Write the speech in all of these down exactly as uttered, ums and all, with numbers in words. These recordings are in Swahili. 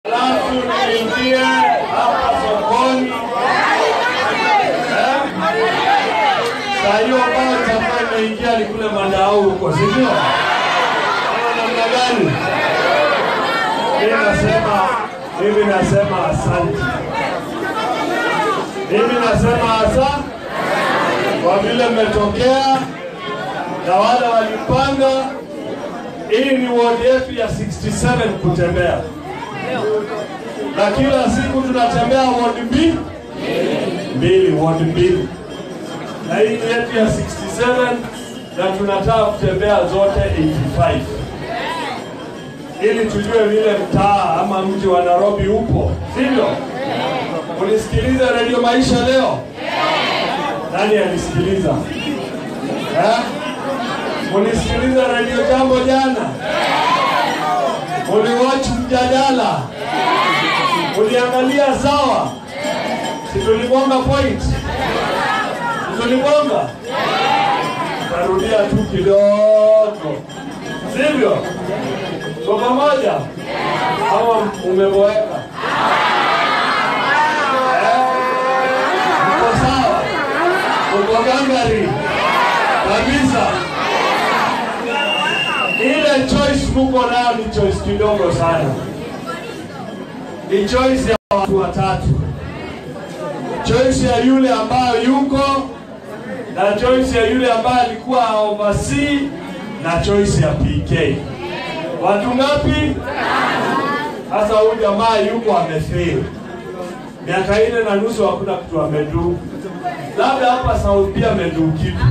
Alafu niingie hapa sokoni. Saa hiyo ambayo chakula imeingia ni kule Mandau huko, si ndio? Ama namna gani? Mimi nasema, mimi nasema asante. Mimi nasema asante kwa vile mmetokea na wale walipanga. Hii ni ward yetu ya sitini na saba kutembea. Na kila siku tunatembea ward mbili. Mbili, ward mbili. Na hii yetu ya sitini na saba na tunataka kutembea zote themanini na tano. Ili tujue vile mtaa ama mji wa Nairobi upo. Sivyo? Ulisikiliza Radio Maisha leo? Nani alisikiliza? Eh? Ulisikiliza Radio Jambo jana? Uliwatch mjadala? Uliangalia sawa? Si tuligonga point? Si tuligonga? Tarudia tu kidogo. Sivyo? Kwa pamoja? Ama umeboeka? Uko sawa? Uko gangari? Kabisa. Ile choice kuko nayo ni choice kidogo sana. Ni choice ya watu watatu. Choice ya yule ambayo yuko, na choice ya yule ambaye alikuwa oversee, na choice ya P K. Watu ngapi? Sasa huyu jamaa yuko amefail. Miaka ine na nusu hakuna kitu amedu. Labda hapa Saudi pia amedu kitu.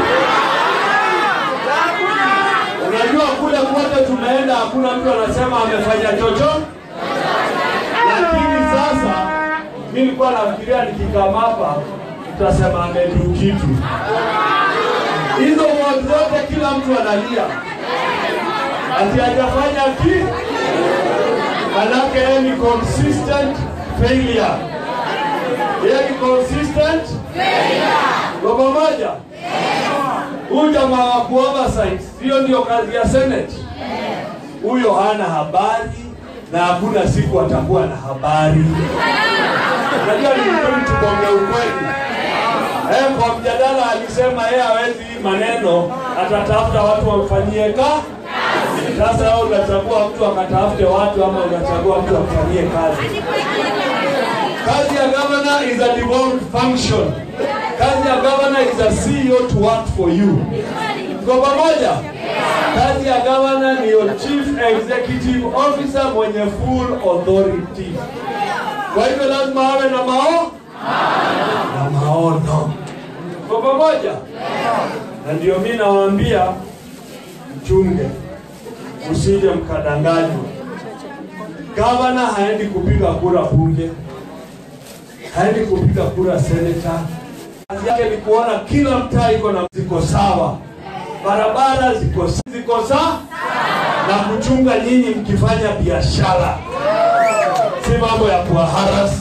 Unajua kule kote tunaenda hakuna mtu anasema amefanya chochote. Lakini sasa mimi nilikuwa nafikiria nikikama hapa tutasema amedu kitu. Hizo watu zote kila mtu analia. Ati hajafanya kitu. Manake ni consistent failure. Yeye ni consistent failure. Kwa pamoja? Huyu jamaa wa kuoversight, hiyo ndio kazi ya Senate. Huyo hana habari na hakuna siku atakuwa na habari. Unajua ni mtu tubonge ukweli. Eh, kwa mjadala alisema yeye hawezi maneno, atatafuta watu wamfanyie kazi. Sasa wewe unachagua mtu akatafute watu ama unachagua mtu afanyie kazi? Kazi ya governor is a devolved function. Kazi ya governor is a C E O to work for you. Kwa pamoja? Kazi ya governor ni your chief executive officer mwenye full authority. Kwa hivyo lazima awe na mao? Na maono. Kwa pamoja? Na ndio mimi nawaambia mchunge. Usije mkadanganywa. Governor haendi kupiga kura bunge. Haendi kupiga kura senator. Kazi yake ni kuona kila mtaa iko na ziko sawa. Barabara ziko ziko sawa na kuchunga nyinyi mkifanya biashara. Si mambo ya kuwaharas.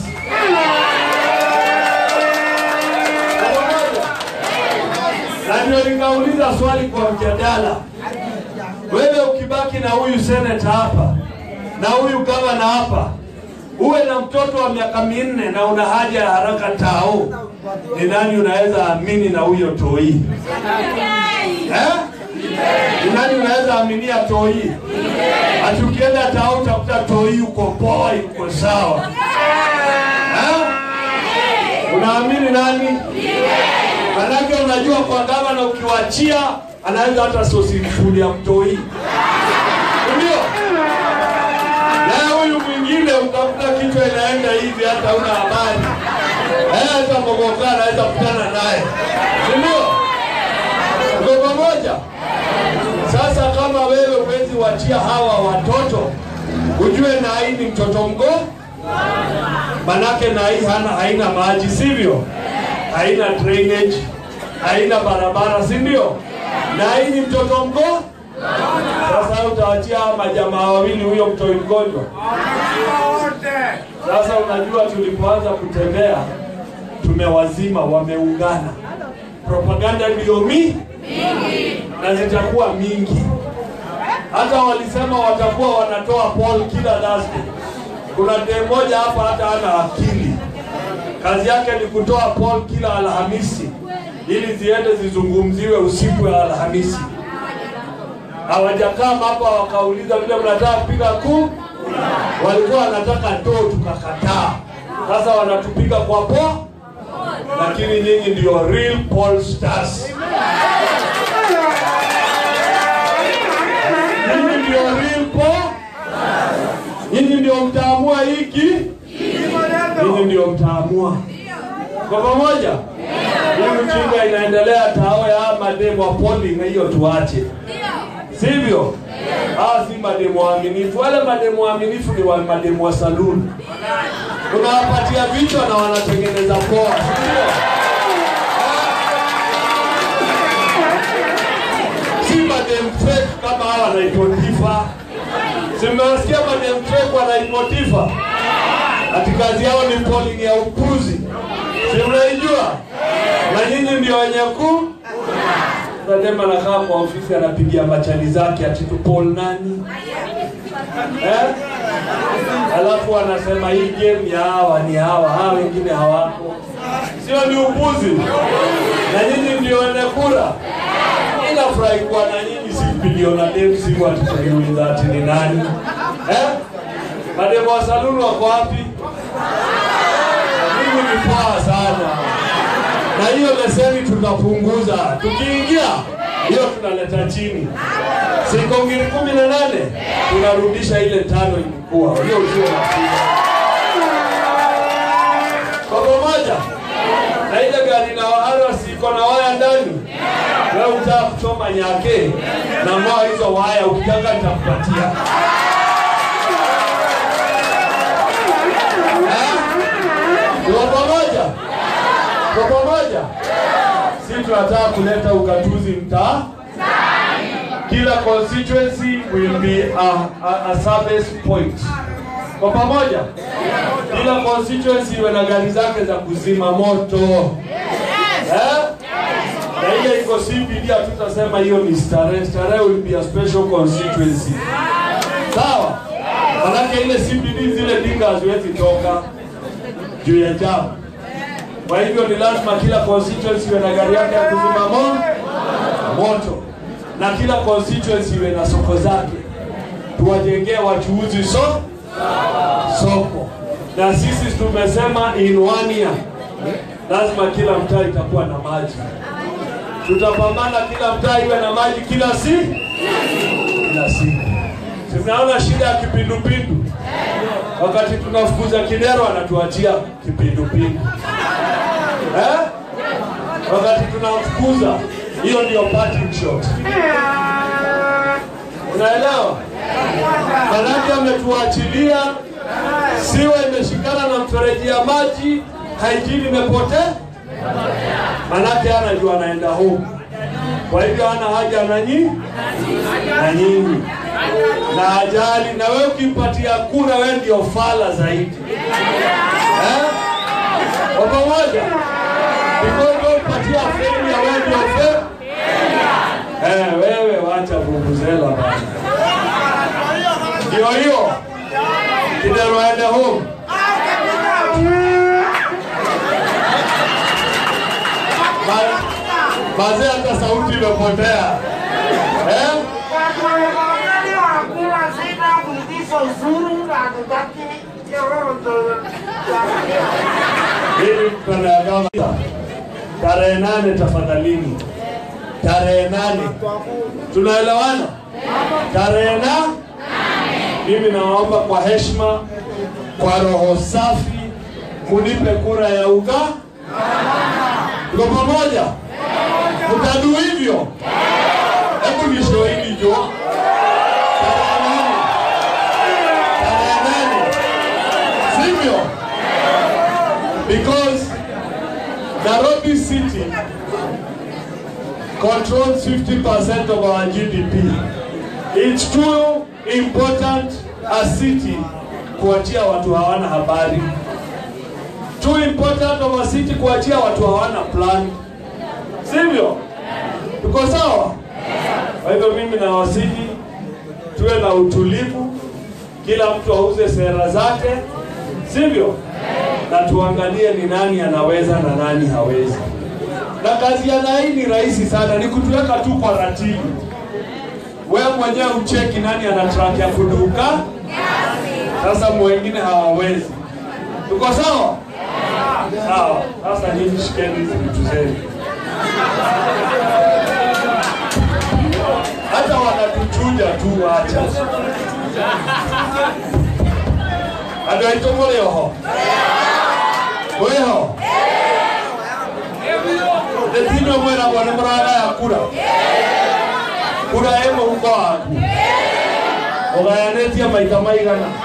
Na ndio nikauliza swali kwa mjadala. Wewe ukibaki na huyu senator hapa na huyu gavana hapa, uwe na mtoto wa miaka minne na una haja ya haraka tao, ni nani unaweza amini na huyo toi? Eh? Ni nani unaweza aminia toi? Ati ukienda tao utakuta toi uko poa, uko sawa. Eh? Unaamini nani? Manake unajua kwa gavana ukiwachia anaweza hata sosi food ya mtoi. Ndio? Na huyu mwingine utakuta kitu inaenda hivi hata una habari. Eh, hata mgogoka anaweza kukutana naye. Ndio? Kwa pamoja? Sasa kama wewe huwezi wachia hawa watoto, ujue na hii ni mtoto mgo. Manake na hii hana haina maji, sivyo? Haina drainage, haina barabara, si ndio? Na hii ni mtoto mgo. Sasa utawachia majamaa wawili huyo mtoi mgonjwa. Sasa unajua tulipoanza kutembea tumewazima wameungana. Propaganda ndio mingi na zitakuwa mingi. Hata walisema watakuwa wanatoa poll kila Thursday. Kuna dem moja hapa hata hana akili. Kazi yake ni kutoa poll kila Alhamisi ili ziende zizungumziwe usiku ya Alhamisi. Hawajakaa hapa wakauliza vile mnataka kupiga kura. Walikuwa wanataka ndoo tukakataa. Sasa wanatupiga kwa po. Lakini nyinyi ndio real poll stars. Nyinyi ndio real poll. Nyinyi ndio mtaamua hiki. Nyinyi ndio mtaamua. Kwa pamoja? Hii mchinga inaendelea tao ya mademo wa polling hiyo tuache. Sivyo? Ah, si mademo waaminifu. Wale mademo waaminifu ni wa mademo wa saloon. Unawapatia vichwa na wanatengeneza poa. Sivyo? Si mademo fake kama hawa wanaipotifa. Simewasikia mademo fake wanaipotifa. Ati kazi yao ni polling ya upuzi. Si mnaijua? Na nyinyi ndio wenye ku Nadema anakaa kwa ofisi anapigia machali zake ati tu poll nani? Eh? Alafu anasema hii game ya hawa ni hawa, hawa wengine hawako. Sio ni upuzi. Na nyinyi ndio wenye kura. Ninafurahi kwa na nyinyi si biliona dem si watu tuliuliza ati ni nani? Eh? Mademo wa saluni wako wapi? Mimi ni poa sana. Na hiyo leseni tutapunguza. Tukiingia, hiyo tunaleta chini. Siku ngiri kumi na nane, tunarudisha ile tano ilikuwa. Hiyo sio nafiga. Kwa pamoja, na ile gari na wahara siko na waya ndani. Wewe utaka kuchoma nyake, na mwa hizo waya ukitaka nitakupatia. Kwa pamoja? Kwa pamoja? Sisi tunataka kuleta ugatuzi mtaa. Kila constituency will be a, a, a service point. Kwa pamoja? Kila constituency iwe na gari zake za kuzima moto. Eh? Na ile iko C B D tutasema hiyo ni Starehe. Starehe will be a special constituency. Sawa? Manake ile C B D zile dinga haziwezi toka juu ya jamu. Kwa hivyo ni lazima kila constituency iwe na gari yake ya kuzima moto. Na kila constituency iwe na soko zake. Tuwajengee wachuuzi so soko. Na sisi tumesema in one year lazima kila mtaa itakuwa na maji. Tutapambana kila mtaa iwe na maji kila si kila siku. Tunaona shida ya kipindupindu. Wakati tunafukuza Kidero anatuachia kipindupindu. Eh? Wakati tunafukuza hiyo ndio parting shot. Unaelewa? Manake ametuachilia siwa imeshikana na mfereji ya maji, haijini imepotea. Manake anajua anaenda huko. Kwa hivyo ana haja na nyinyi na nyinyi. Na ajali na wewe ukimpatia kura wewe ndio fala zaidi. Eh? Kwa pamoja. Because upatia feni ya wewe ndio feni. Eh, wewe wacha vuvuzela bana. Ndio hiyo. Kidero aende home. Bazea hata sauti imepotea. Eh? Hili tunagawa tarehe nane tafadhalini. Tarehe nane. Tunaelewana? Tarehe nane. Mimi naomba kwa heshima, kwa roho safi, munipe kura ya uga. Tuko pamoja? Mtadu hivyo? Hebu nishohidi jo. Sivyo? Because Nairobi City controls fifty percent of our G D P. It's too important a city kuachia watu hawana habari. Too important of a city kuachia watu hawana plan. Sivyo? Tuko sawa? Kwa hivyo mimi na wasidi tuwe na utulivu, kila mtu auze sera zake, sivyo? Na tuangalie ni nani anaweza na nani hawezi. Na kazi ya nai ni rahisi sana, ni kutuweka tu kwa ratibu. Wewe mwenyewe ucheki nani ana track ya kuduka. Sasa mwengine hawawezi. Tuko sawa? Sawa. Sasa nyinyi shikeni hizi vitu zenu. Hata wanatuchuja tu acha. Ado itongole ho. Weho. Tetino mwera bwana mraga ya kura. Kura emo uko hapo. Ogayanetia maita maigana.